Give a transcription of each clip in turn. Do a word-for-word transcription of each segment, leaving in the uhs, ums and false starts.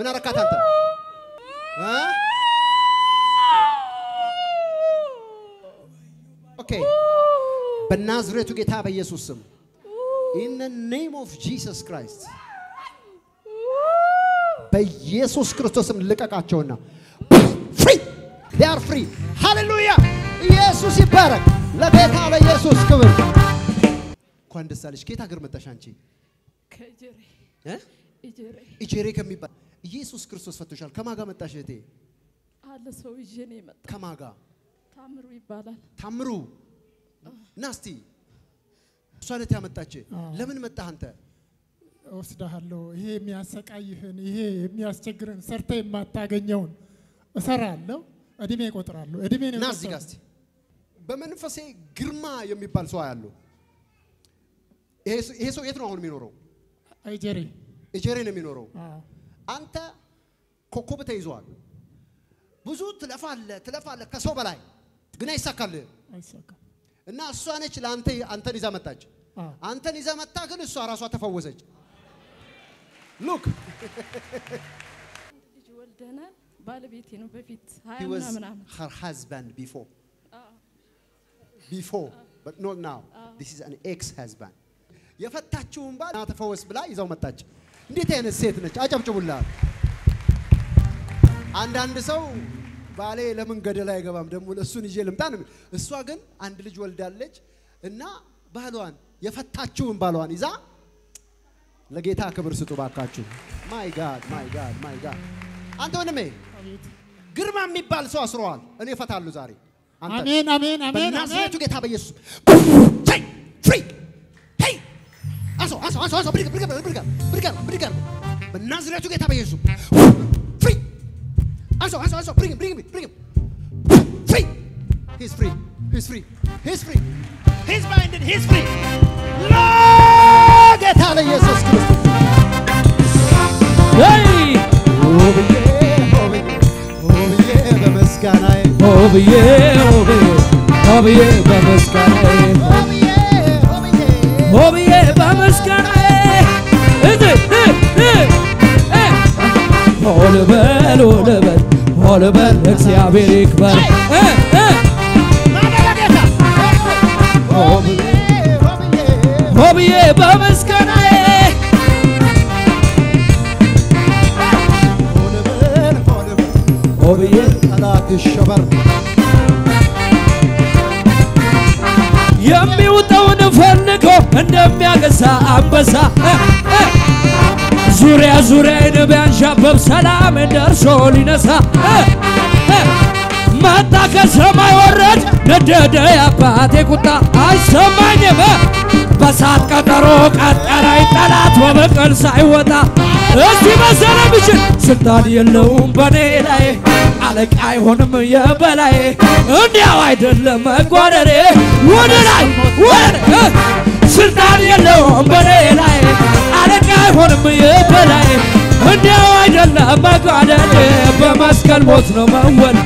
ምን አረካት አንተ እ ኦኬ በናዝሬቱ ጌታ በኢየሱስ ስም in the name of Jesus Christ በኢየሱስ ክርስቶስም ልቀቃቸውና free they are free hallelujah ኢየሱስ ይባረክ ለጌታ ለኢየሱስ ክብር እንኳን ደስ አለሽ ጌታ ሀገር መጣሽ አንቺ ከጀሬ እ እጀሬ እጀሬ ከሚባል ኢየሱስ ክርስቶስ ፈቶሻል ከማጋ መጣሽ እቴ አለ ሰው ይዤ ነው የመጣ ከማጋ ታምሩ ይባላል ታምሩ ናስቲ ሷለት ያመጣች ለምን መጣ አንተ ወስደሃለሁ ይሄ የሚያሰቃይህን ይሄ የሚያስቸግረን ሰርተ የማታገኘውን እሰራለሁ እድሜ እቆጥራለሁ እድሜ ነው ናዚ ጋስቲ በመንፈሴ ግርማ የሚባል ሰው ያለው ይሄ ይሄ ሰው የት ነው አሁን የሚኖረው አይጀሪ እጀሬ ነው የሚኖረው አንተ ኮኮብ ተይዟል ብዙ ትለፋለ ትለፋለ ከሰው በላይ ግን አይሳካል አይሳካም እና እሷ ነች ለአንተ አንተን ይዛ መጣች አንተን ይዛ መጣ ግን እሷ ራሷ ተፈወሰች ሉክ ልጅ ወልደና ባለቤቴ ነው በፊት ሃያ he was ምናምን her husband before before but not now this is an ex husband የፈታችውን ባል ተፈወስ ብላ ይዛው መጣች እንዴት አይነት ሴት ነች አጨብጭቡላት አንድ አንድ ሰው ባሌ ለምን ገደል አይገባም ደሞ ለሱን ይዤ ልምጣን እሷ ግን አንድ ልጅ ወልዳለች እና ባሏን የፈታችውን ባሏን ይዛ ለጌታ ክብር ስጡ ባካችሁ ማይ ጋድ ማይ ጋድ ማይ ጋድ አንተ ወንድሜ ግርማ የሚባል ሰው አስሯል እኔ ፈታለሁ ዛሬ አንተ አሜን አሜን አሜን በናዝሬቱ ጌታ በኢየሱስ ሄይ ፍሪ ሄይ አሶ አሶ አሶ አሶ ብሪግ ብሪግ ብሪግ ብሪግ ብሪግ በናዝሬቱ ጌታ በኢየሱስ ፍሪ አሶ አሶ አሶ ብሪግ ብሪግ ብሪግ ፍሪ he's free he's free he's free he's binded he's free ጌታ ለኢየሱስ ክርስቶስ hey ኦብዬ ኦብዬ ኦብዬ በመስጋናዬ ኦብዬ ኦብዬ ኦብዬ በመስጋናዬ ኦብዬ ኦብዬ ኦብዬ በመስጋናዬ እዚህ ሆል በል ሆል በል ሆል በል እግዚአብሔር ይክበር ኦብዬ ኦብዬ ኦብዬ በመስጋናዬ ኦልበል ኦልበል ኦብዬ ጠላት ይሸበር የሚውጠውን ፈልጎ እንደሚያገሳ አንበሳ ዙሪያ ዙሪያዬን ቢያንዣብብ ሰላም ደርሶ ሊነሳ መጣ ከሰማይ ወረድ ነደደ የአባቴ ቁጣ አይሰማኝም በሳት ቀጠሮ ቀጠረኝ ጠላት በበቀል ሳይወጣ እስቲ መሰለ ብችል ስልጣን የለውም በኔ ላይ አለቃ አይሆንም የበላይ እንዲያው አይደለም መጓደሬ ወደ ላይ ወደ ስልጣን የለውም በኔ ላይ አለቃ አይሆንም የበላይ እንዲያው አይደለም መጓደሬ በመስቀል ሞት ነው መወል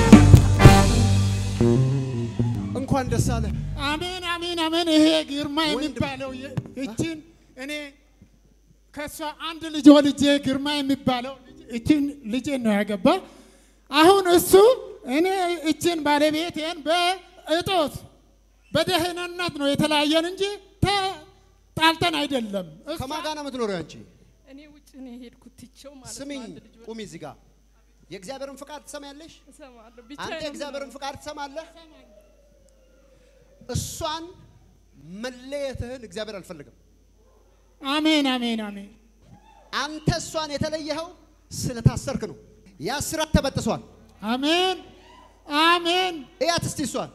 እንኳን ደስ አለ አሜን አሜን አሜን ይሄ ግርማ የሚባለው እቺን እኔ ከሷ አንድ ልጅ ወልጄ ግርማ የሚባለው እቺን ልጅ ነው ያገባ አሁን እሱ እኔ እቺን ባለቤቴን በእጦት በደህንነት ነው የተለያየን እንጂ ተጣልተን አይደለም ከማን ጋር ነው የምትኖሪው አንቺ እኔ ውጭ ነው ሄድኩት ትቼው ማለት ነው ስሚኝ አንድ ልጅ ቁሚ እዚህ ጋር የእግዚአብሔርን ፍቃድ ትሰማያለሽ እሰማለሁ አንተ ብቻዬን የእግዚአብሔርን ፍቃድ ትሰማለህ እሷን መለየትህን እግዚአብሔር አልፈልግም አሜን አሜን አሜን አንተ እሷን የተለየኸው ስለታሰርክ ነው ያ ስራት ተበጥሷል አሜን አሜን እያት እስቲ እሷን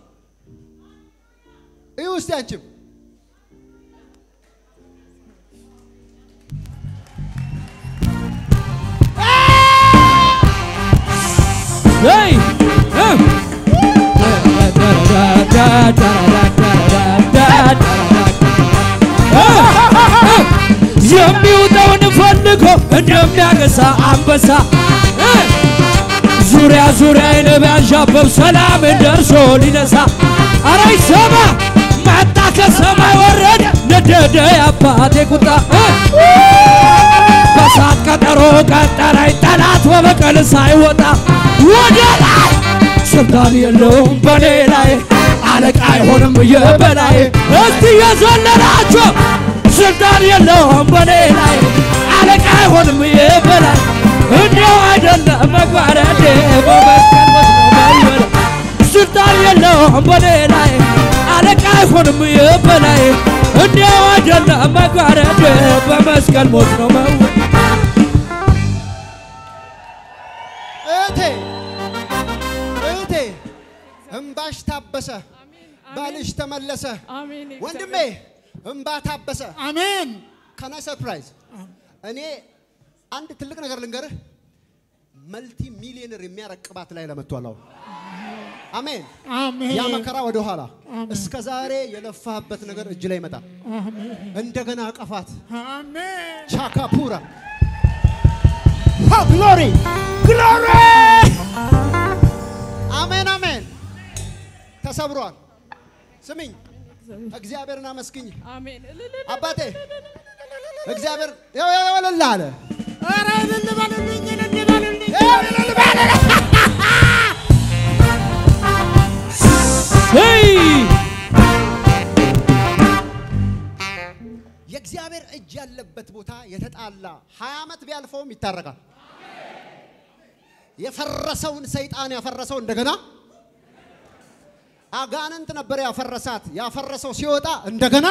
እዩ እስቲ አንቺም hey የሚውጠውን ፈልጎ እንደሚያገሳ አንበሳ ዙሪያ ዙሪያዬን ቢያንዣብብ ሰላም ደርሶ ሊነሳ ኧረ ይሰማ መጣ ከሰማይ ወረደ ነደደ የአባቴ ቁጣ በሳት ቀጠሮ ቀጠረኝ ጠላት በበቀል ሳይወጣ ወደ ላይ ስልጣን የለውም በኔ ላይ አለቃ አይሆንም የበላይ እስቲ የዘለላችሁ ስልጣን የለውም በኔ ላይ አለቃ አይሆንም የበላይ እንዲያው አይደለም መግባረዴ በመስቀል መስመር ስልጣን የለውም በኔ ላይ አለቃ አይሆንም የበላይ እንዲያው አይደለም መግባረዴ በመስቀል ሞት ነው መው እቴ እቴ እምባሽ ታበሰ ባልሽ ተመለሰ አሜን ወንድሜ እምባ ታበሰ አሜን ካና ሰርፕራይዝ እኔ አንድ ትልቅ ነገር ልንገርህ መልቲ ሚሊዮነር የሚያረቅባት ላይ ለመጥቷል አሜን አሜን ያ መከራ ወደ ኋላ እስከ ዛሬ የለፋበት ነገር እጅ ላይ ይመጣል አሜን እንደገና አቀፋት አሜን ቻካፑራ ሃ ግሎሪ ግሎሪ አሜን አሜን ተሰብሯል ስሚኝ እግዚአብሔርን አመስግኝ አሜን አባቴ እግዚአብሔር ያው ያው ወለላለ ኧረ እልል በልልኝ እልል በልልኝ እልል በልልኝ የእግዚአብሔር እጅ ያለበት ቦታ የተጣላ ሃያ ዓመት ቢያልፈውም ይታረቃል የፈረሰውን ሰይጣን ያፈረሰው እንደገና አጋንንት ነበር ያፈረሳት ያፈረሰው ሲወጣ እንደገና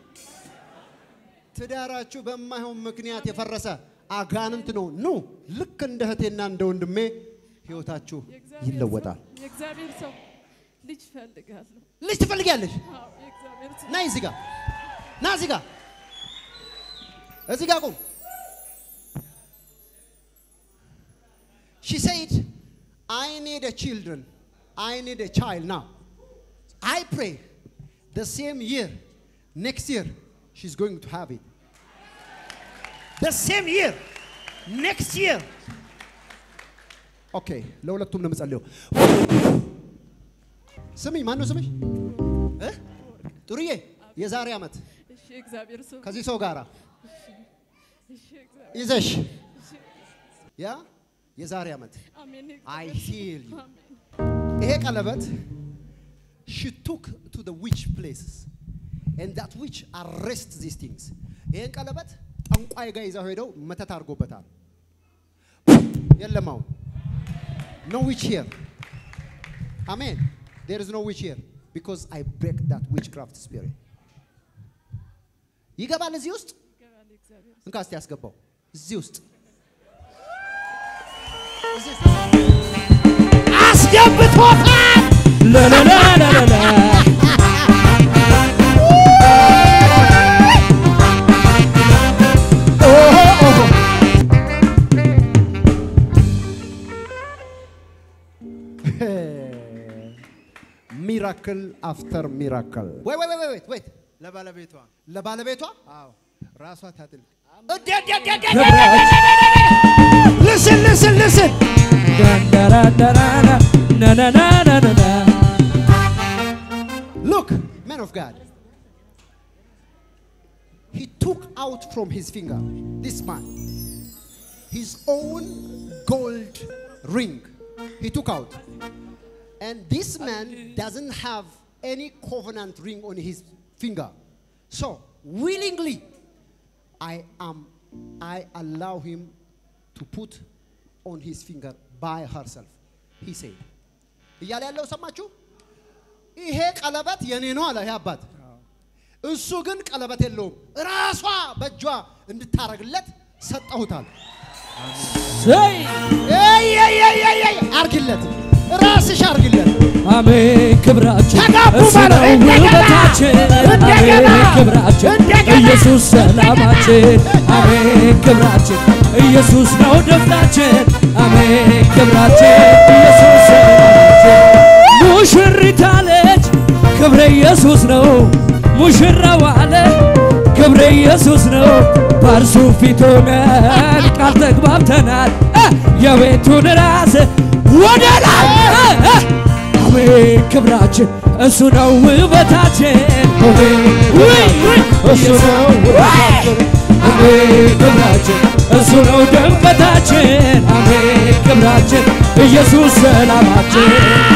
ትዳራችሁ በማይሆን ምክንያት የፈረሰ አጋንንት ነው ኑ ልክ እንደ እህቴና እንደ ወንድሜ ህይወታችሁ ይለወጣል የእግዚአብሔር ሰው ልጅ ፈልጋለሁ ልጅ ትፈልጊያለሽ አዎ የእግዚአብሔር ሰው ና እዚህ ጋር ና እዚህ ጋር እዚህ ጋር ቁም she said I need a children I need a child now I pray the same year next year she's going to have it the same year next year okay ለሁለቱም ነው የምጸልየው ስሚ ማን ነው ስምሽ እ ጥሩዬ የዛሬ አመት እሺ እግዚአብሔር ሰው ከዚህ ሰው ጋራ እሺ እግዚአብሔር ይዘሽ ያ የዛሬ አመት አሜን I feel you አሜን ይሄ ቀለበት she took to the witch places and that witch arrest these things ይሄን ቀለበት ጠንቋይ ጋር ይዘው ሄደው መተት አድርጎበታል የለም አሁን no witch here amen there is no witch here because I break that witchcraft spirit ይገባል እዚህ ውስጥ ይገባል እግዚአብሔር እንካ እስቲ ያስገባው እዚህ ውስጥ አስገብቶታል ለለለለለ miracle after miracle wait wait wait wait wait ለባለቤቷ ለባለቤቷ አዎ ራሷ ታጥል listen listen listen look man of God he took out from his finger this man his own gold ring he took out and this man doesn't have any covenant ring on his finger so willingly I am I allow him to put on his finger by herself he said እያለ ያለው ሰማችሁ ይሄ ቀለበት የኔ ነው አለ ያባት እሱ ግን ቀለበት የለውም ራሷ በእጇ እንድታረግለት ሰጣሁታል ሰይ አይ አይ አይ አይ አርግለት ራስሽ አርግለት አሜን ክብራችን ተጋቡ እሱ ማለት ነው እንደገና ውበታችን እንደገና አሜን ክብራችን እንደገና ኢየሱስ ሰላማችን አሜን ክብራችን ኢየሱስ ነው ደስታችን አሜን ክብራችን ኢየሱስ ሰላማችን ሙሽሪት አለች ክብረ ኢየሱስ ነው ሙሽራው አለ ክብረ ኢየሱስ ነው በእርሱ ፊት ሆነን ቃል ተግባብተናል የቤቱን ራስ ወደ ላይ አሜን ክብራችን እሱ ነው ውበታችን አሜን እሱ ነው ውበታችን አሜን ክብራችን እሱ ነው ድምቀታችን አሜን ክብራችን ኢየሱስ ሰላማችን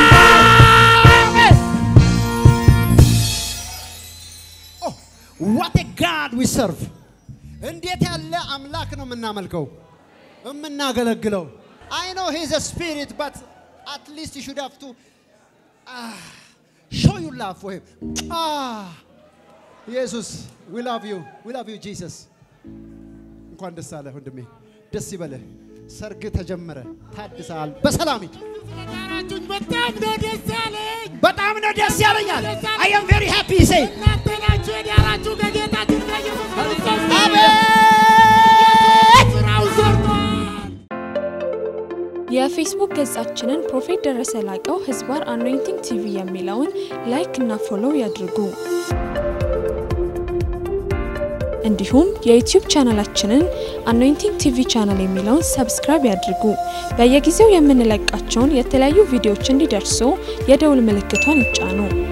What a God we serve. እንዴት ያለ አምላክ ነው የምናመልከው የምናገለግለው I know he's a spirit but at least you should have to ah, show your love for him ah Jesus we love you we love you Jesus እንኳን ደስ አለህ ወንድሜ ደስ ይበልህ ሰርግ ተጀመረ ታድሳል በሰላም ሂድ በጣም ነው ደስ ያለኝ በጣም ነው ደስ ያለኛል I am very happy say እናንተናችሁ የዳራችሁ ከጌታ ኢየሱስ ክርስቶስ ስራው ሰርቷል የፌስቡክ ገጻችንን ፕሮፌት ደረሰ ላቀው ህዝባር አኖይንቲንግ ቲቪ የሚለውን ላይክ እና ፎሎው ያድርጉ እንዲሁም የዩቲዩብ ቻናላችንን አኖይንቲንግ ቲቪ ቻናል የሚለውን ሰብስክራይብ ያድርጉ በየጊዜው የምንለቃቸውን የተለያዩ ቪዲዮዎች እንዲደርሱ የደውል ምልክቷን ይጫኑ